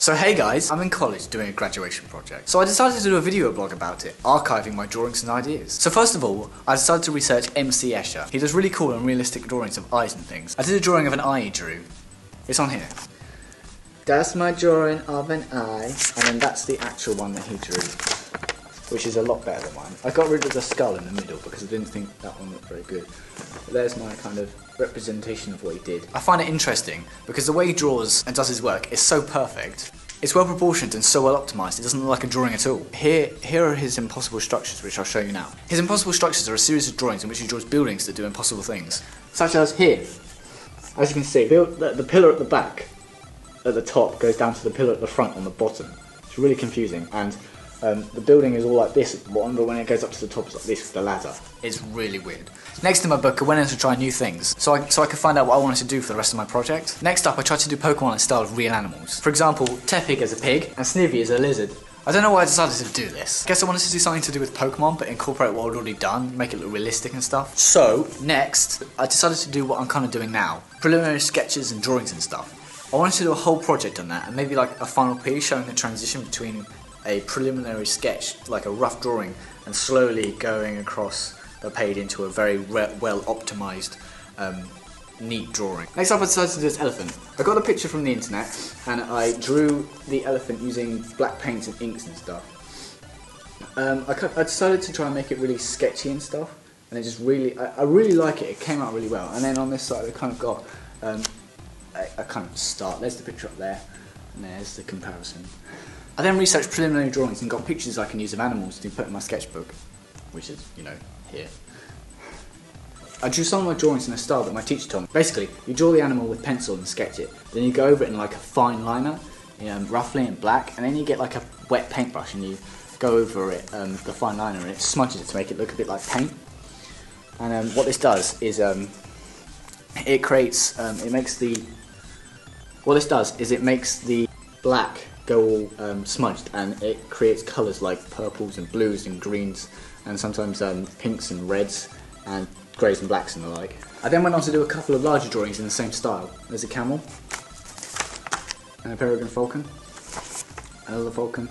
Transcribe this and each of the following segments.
So hey guys, I'm in college doing a graduation project. So I decided to do a video blog about it, archiving my drawings and ideas. So first of all, I decided to research MC Escher. He does really cool and realistic drawings of eyes and things. I did a drawing of an eye he drew. It's on here. That's my drawing of an eye, and then that's the actual one that he drew, which is a lot better than mine. I got rid of the skull in the middle because I didn't think that one looked very good. But there's my kind of representation of what he did. I find it interesting because the way he draws and does his work is so perfect. It's well proportioned and so well optimised, it doesn't look like a drawing at all. Here are his impossible structures, which I'll show you now. His impossible structures are a series of drawings in which he draws buildings that do impossible things. Such as here. As you can see, the pillar at the back, at the top, goes down to the pillar at the front on the bottom. It's really confusing, and the building is all like this at the bottom, but when it goes up to the top it's like this with the ladder. It's really weird. Next in my book I went in to try new things, so I could find out what I wanted to do for the rest of my project. Next up I tried to do Pokemon in style of real animals. For example, Tepig as a pig, and Snivy as a lizard. I don't know why I decided to do this. I guess I wanted to do something to do with Pokemon, but incorporate what I'd already done, make it look realistic and stuff. So, next, I decided to do what I'm kind of doing now. Preliminary sketches and drawings and stuff. I wanted to do a whole project on that, and maybe like a final piece showing the transition between a preliminary sketch, like a rough drawing, and slowly going across the page into a very well optimised, neat drawing. Next up I decided to do this elephant. I got the picture from the internet and I drew the elephant using black paints and inks and stuff. I decided to try and make it really sketchy and stuff, and it just really, I really like it, it came out really well. And then on this side I kind of got a kind of start. There's the picture up there, and there's the comparison. I then researched preliminary drawings and got pictures I can use of animals to put in my sketchbook, which is, you know, here. I drew some of my drawings in a style that my teacher taught me. Basically, you draw the animal with pencil and sketch it, then you go over it in like a fine liner, roughly in black, and then you get like a wet paintbrush and you go over it, the fine liner, and it smudges it to make it look a bit like paint. And what this does is it makes the black go all smudged, and it creates colours like purples and blues and greens, and sometimes pinks and reds and greys and blacks and the like. I then went on to do a couple of larger drawings in the same style. There's a camel, and a peregrine falcon, another falcon.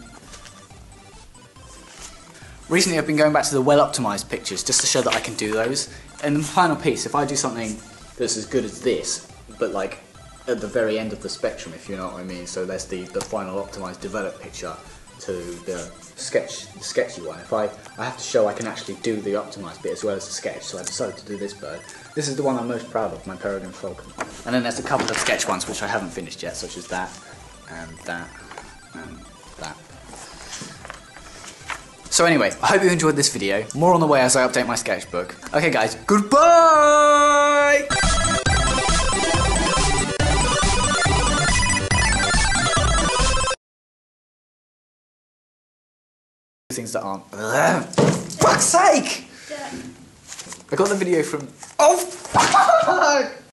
Recently I've been going back to the well optimised pictures just to show that I can do those. And the final piece, if I do something that's as good as this, but like at the very end of the spectrum, if you know what I mean. So there's the final optimised developed picture to the sketchy one. If I have to show I can actually do the optimised bit as well as the sketch, so I decided to do this bird. This is the one I'm most proud of, my peregrine falcon. And then there's a couple of sketch ones which I haven't finished yet, such as that, and that, and that. So anyway, I hope you enjoyed this video. More on the way as I update my sketchbook. Okay guys, goodbye! Things that aren't. Fuck's sake! I got the video from. Oh fuck!